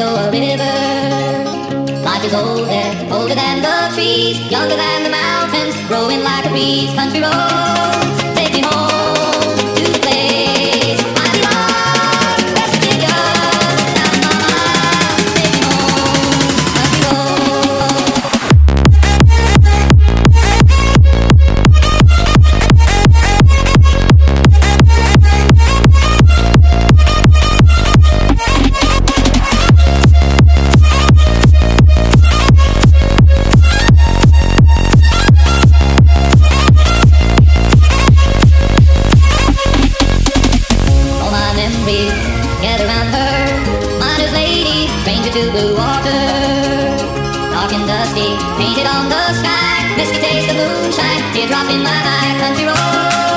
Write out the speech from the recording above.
go a river. Life is old there, older than the trees, younger than the mountains, growing like a breeze. Country roads, take me home to the place I belong. Resting young, now mama, take me home. Country roads. Get around her, miner's lady, stranger to blue water. Dark and dusty, painted on the sky, misty taste of moonshine, teardrop in my eye. Country road.